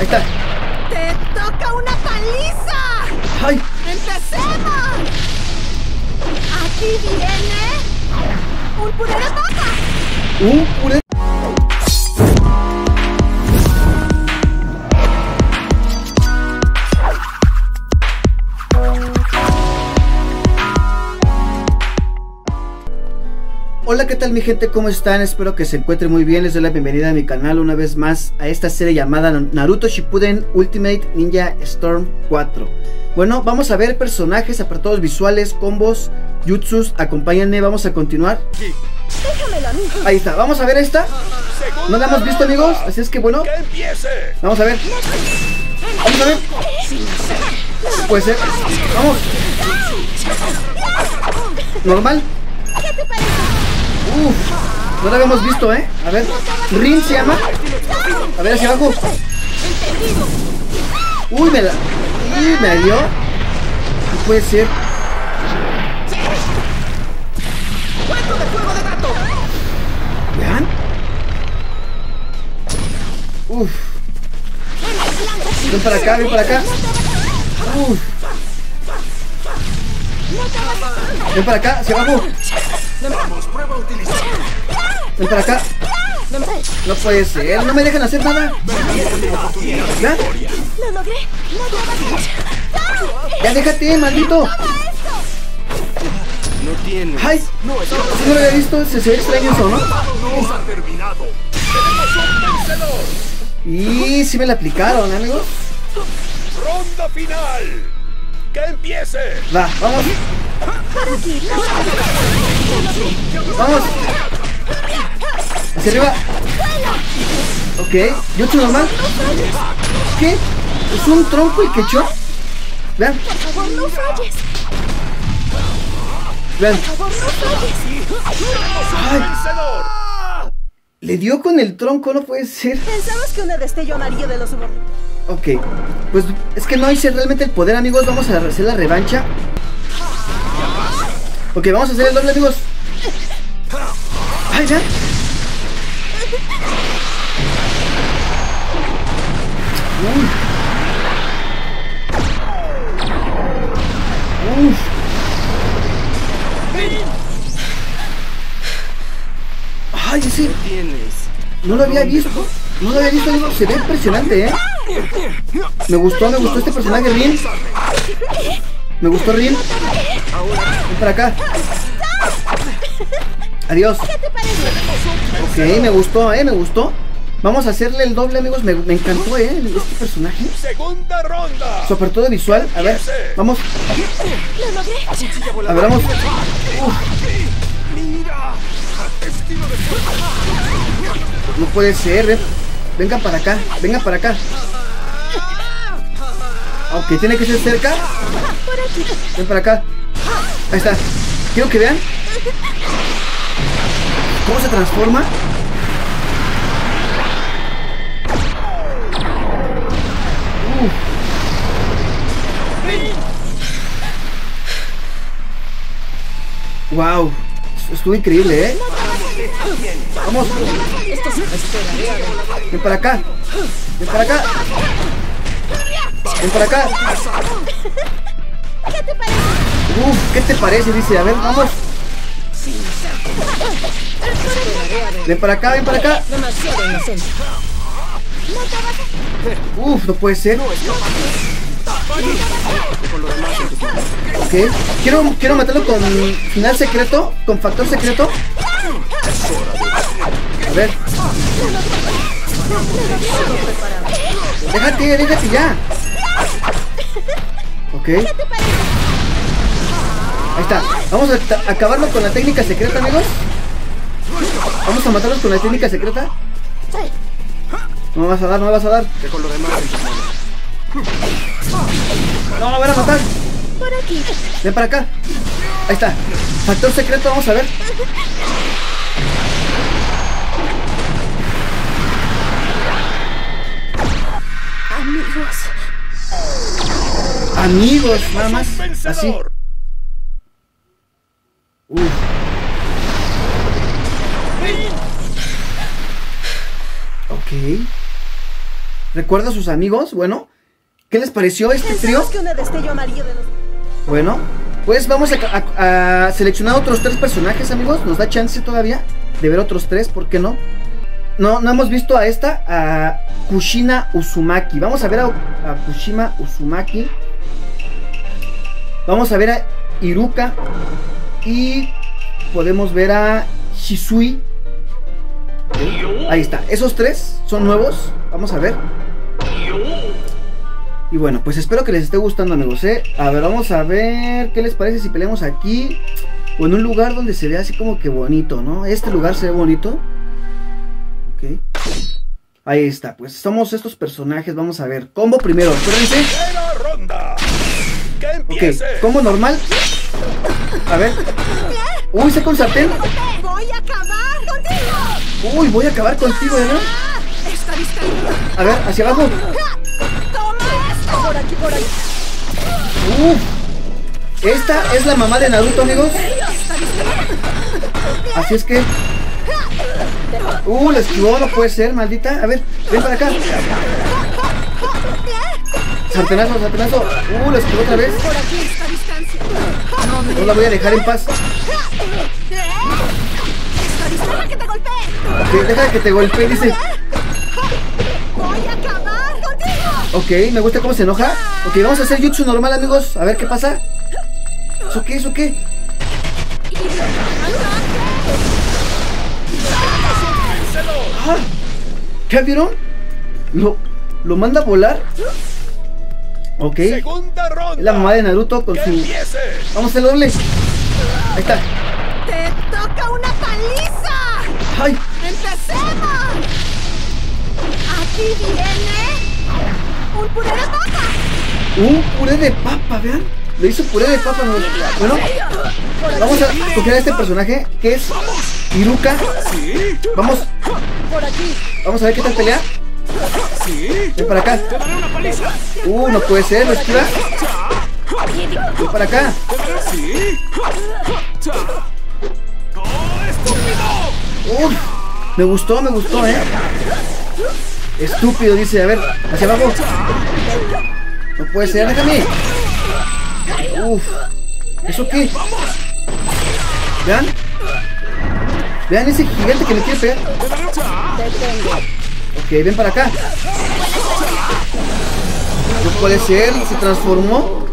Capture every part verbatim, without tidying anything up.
Ahí está. ¡Te toca una paliza! ¡Ay! ¡Empecemos! Aquí viene un puré de papa. Un puré. Hola, ¿qué tal mi gente? ¿Cómo están? Espero que se encuentren muy bien. Les doy la bienvenida a mi canal una vez más a esta serie llamada Naruto Shippuden Ultimate Ninja Storm cuatro. Bueno, vamos a ver personajes, apartados visuales, combos, jutsus. Acompáñenme, vamos a continuar. Déjamelo a mí. Ahí está, vamos a ver esta. No la hemos visto, amigos, así es que bueno, vamos a ver. Vamos a ver. Puede ser. Vamos. Normal. ¿Qué te parece? Uf, no la habíamos visto, ¿eh? A ver, Rin se llama. A ver, hacia abajo. Uy, me la... Uy, me dio. No puede ser. ¿Vean? Uf. Ven para acá, ven para acá. Uf. Ven para acá, hacia abajo. Ven para acá. No puede ser, no me dejan hacer nada. ¿Ya? Lo logré. Ya déjate, maldito. Ay, si no lo había visto, se, se ve extraño eso, ¿no? Y si me la aplicaron, amigos. Ronda final. ¡Que empiece! Va, vamos. Vamos. Hacia arriba. Ok, jutsu normal. ¿Qué? ¿Es un tronco y quechua? Vean. Por favor, no falles. Vean. Por favor, no falles. Ay. Le dio con el tronco, no puede ser. Pensamos que un destello amarillo de los subornos. Ok, pues es que no hice realmente el poder, amigos. Vamos a hacer la revancha. Ok, vamos a hacer el doble, amigos. Ay, vean. Uy. Uf. Ay, ese no lo había visto. No lo había visto, amigos. Se ve impresionante, ¿eh? Me gustó, me gustó este personaje, Rin. Me gustó Rin. Ven para acá. Adiós. Ok, me gustó, eh, me gustó. Vamos a hacerle el doble, amigos. Me, me encantó, eh, este personaje. Segunda ronda. Sobre todo visual. A ver, vamos. A ver, vamos. Uf. No puede ser, eh. Vengan para acá, vengan para acá. Ok, tiene que ser cerca. Ven para acá. Ahí está. Quiero que vean cómo se transforma. Uh. Wow, estuvo increíble, ¿eh? Vamos. Ven para acá. Ven para acá. Ven para acá. ¿Qué te parece? Uf, ¿qué te parece? Dice, a ver, vamos. Ven para acá, ven para acá. Uf, no puede ser. Ok, quiero, quiero matarlo con final secreto, con factor secreto. A ver. Déjate, déjate ya. Ok. Ahí está. Vamos a acabarlo con la técnica secreta, amigos. Vamos a matarlos con la técnica secreta. No me vas a dar, no me vas a dar. No, me van a matar. Por aquí. Ven para acá. Ahí está. Factor secreto, vamos a ver. Amigos. Amigos, nada más. Así. Uf. Ok. recuerda a sus amigos. Bueno, ¿qué les pareció este trío? ¿Pensabas que un destello amarillo de los... Bueno, pues vamos a, a, a seleccionar otros tres personajes, amigos. Nos da chance todavía de ver otros tres, ¿por qué no? No, no hemos visto a esta, a Kushina Uzumaki. Vamos a ver a, a Kushima Uzumaki. Vamos a ver a Iruka. Y podemos ver a Shisui. ¿Sí? Ahí está, esos tres son nuevos. Vamos a ver. Y bueno, pues espero que les esté gustando, amigos, ¿eh? A ver, vamos a ver qué les parece si peleamos aquí o en un lugar donde se vea así como que bonito, ¿no? Este lugar se ve bonito. Ok. Ahí está, pues somos estos personajes. Vamos a ver, combo primero, acuérdense. ronda. Que empiece. Ok, combo normal. A ver. Uy, saca un sartén. Voy a acabar contigo. Uy, voy a acabar contigo, ¿no? Está distraído. A ver, hacia abajo. Toma esto. Por aquí, por aquí. Uf. Esta es la mamá de Naruto, amigos. Está distraído. Así es que... Uh, la esquivó, no puede ser, maldita. A ver, ven para acá. Sartenazo, sartenazo. Uh, la esquivó otra vez. Por aquí, esta distancia. No, me... No la voy a dejar en paz. Está distraída que te golpee. Ok, deja que te golpee, dice. Voy a acabar contigo. Ok, me gusta cómo se enoja. Ok, vamos a hacer jutsu normal, amigos. A ver qué pasa. ¿Eso qué? ¿Eso qué? Ah, ¿qué vieron? Lo, lo manda a volar. Ok. Segunda ronda. La mamá de Naruto con Que su... empiece. Vamos a hacer doble. Ahí está. ¡Te toca una paliza! ¡Ay! ¡Empecemos! Aquí viene un puré de papa. Un puré de papa, vean. Le hizo puré de papa. ¿No? Bueno, vamos a coger a este personaje que es Iruka. Sí. Vamos, Por aquí. vamos a ver qué tal pelea. Sí. Ven para acá. Te daré una paliza. Uh, no puede ser, lo esquiva. Ven para acá. Sí. ¡Oh, estúpido! Uf, me gustó, me gustó, eh. Estúpido, dice. A ver, hacia abajo. No puede ser, déjame. Uf, ¿eso qué? Vean. Vean ese gigante que me quiere pegar. Ok, ven para acá. No puede ser, se transformó.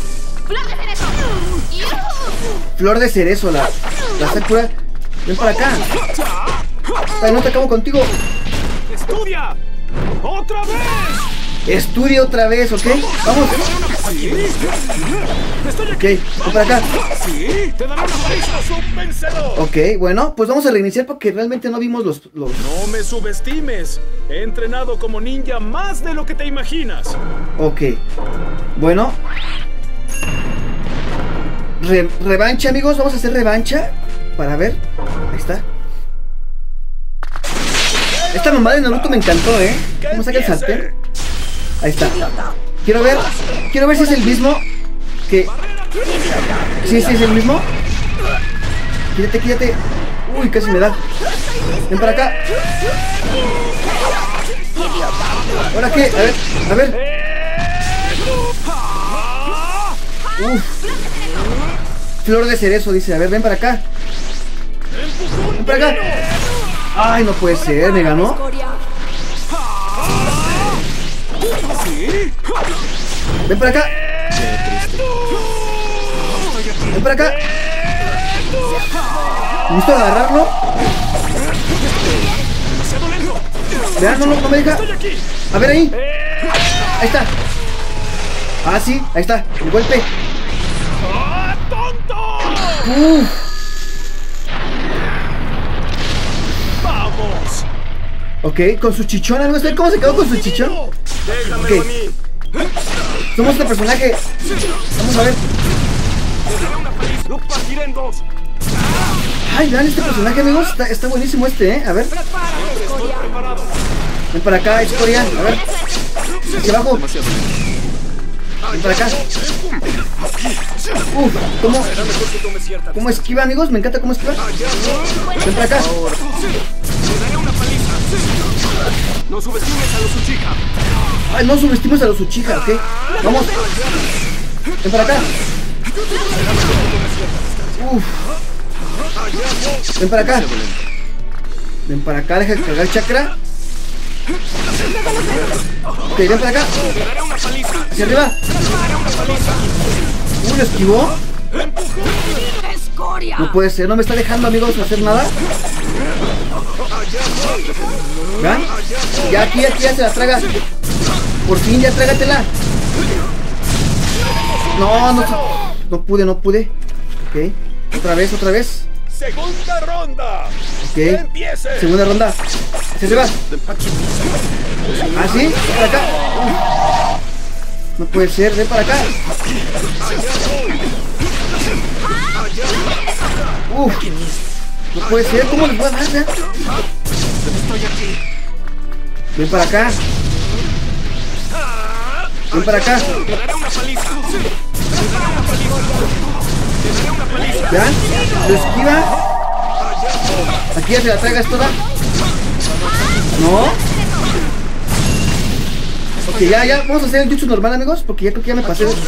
Flor de cerezo, la, la Sakura. Ven para acá. Ay, no te acabo contigo. ¡Estudia! ¡Otra vez! Estudia otra vez, ¿ok? Vamos. Sí. Estoy Ok, aquí. ven para acá. Sí. Te daré una paliza. ¡Sos un vencedor! Ok, bueno, pues vamos a reiniciar porque realmente no vimos los... los... No me subestimes. He entrenado como ninja más de lo que te imaginas. Ok. Bueno. Re- revancha, amigos. Vamos a hacer revancha. Para ver. Ahí está. Esta mamá de Naruto me encantó, ¿eh? ¿Cómo saca el sartén? Ahí está. Quiero ver. Quiero ver si es el mismo. Que... Sí, sí, es el mismo. Quítate, quítate. Uy, casi me da. Ven para acá. ¿Ahora qué? A ver, a ver. Uf. Flor de cerezo, dice. A ver, ven para acá. Ven para acá. Ay, no puede ser, me ganó. Ven para acá. Ven para acá. Necesito agarrarlo. Vean, no, no, no me deja. A ver ahí. Ahí está. Ah, sí, ahí está. El golpe. Uf. ¡Vamos! Ok, con su chichón, amigos. ¿Ven cómo se quedó con su chichón? Déjame Ok. a mí. Somos este personaje. Vamos a ver. Te daré una paliza. Lo partiré en dos. Ay, vean este personaje, amigos. Está, está buenísimo este, ¿eh? A ver. Estoy preparado. Ven para acá, Escoria. A ver. Hacia abajo. Ven para acá. Uf, ¿cómo, Será mejor que tomes cierta. cómo esquiva, amigos? Me encanta cómo esquiva. Ven para acá. Te daré una paliza. No subestimes a los Uchiha. Ay, no subestimes a los Uchiha, ¿ok? Vamos. Ven para acá. Uf. Ven para acá. Ven para acá, deja de cargar chakra. Ok, ven para acá. Hacia arriba. Uy, lo esquivó. No puede ser, no me está dejando, amigos, hacer nada. ¿Ya? Ya aquí, aquí ya se la traga. Por fin, ya trágatela. No, no, no pude, no pude. Ok, otra vez, otra vez. Segunda ronda. Ok, segunda ronda. Hacia arriba. Ah, sí, ven para acá. Uf. No puede ser, ven para acá. Uf. No puede ser, ¿cómo les voy a dar? ¿Ya? Ven para acá. Ven para acá. ¿Ya? Lo esquiva. Aquí ya se la traigas toda. No. Ok, ya, ya. Vamos a hacer el jutsu normal, amigos, porque ya creo que ya me pasé. Ok,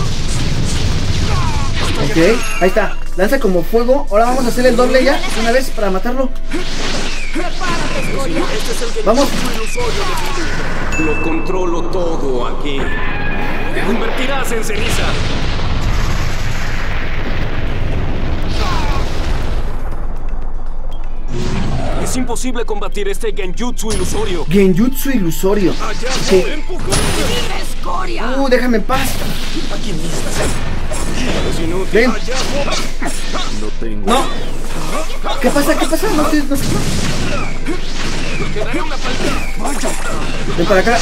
ahí está. Lanza como fuego. Ahora vamos a hacer el doble ya, una vez para matarlo. Vamos. Lo controlo todo aquí. Te convertirás en ceniza. Es imposible combatir este genjutsu ilusorio. Genjutsu ilusorio. Okay. Uh, déjame en paz. Ven. No tengo. No. ¿Qué pasa? ¿Qué pasa? No, no. Ven para acá.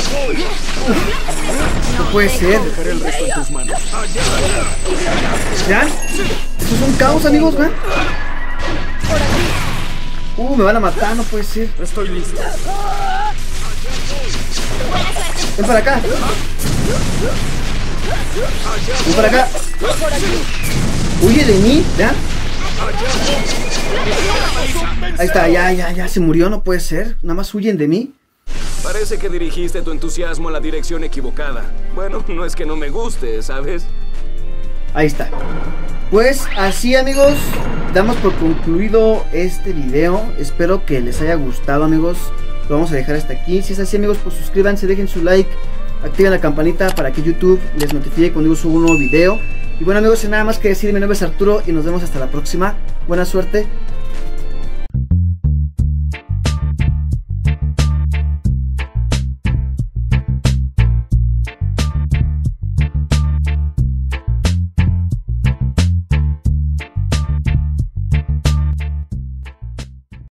No puede ser. Dejaré el resto en tus manos. ¿Ya? Esto es un caos, amigos, ¿ven? Uh, me van a matar, no puede ser. Estoy listo. Ven para acá. Ven para acá. Huye de mí, ¿ya? Ahí está, ya, ya, ya se murió, no puede ser. Nada más huyen de mí. Parece que dirigiste tu entusiasmo a la dirección equivocada. Bueno, no es que no me guste, ¿sabes? Ahí está. Pues así, amigos, damos por concluido este video. Espero que les haya gustado, amigos. Lo vamos a dejar hasta aquí. Si es así, amigos, pues suscríbanse, dejen su like, activen la campanita para que YouTube les notifique cuando yo subo un nuevo video. Y bueno, amigos, sin nada más que decir, mi nombre es Arturo y nos vemos hasta la próxima. Buena suerte.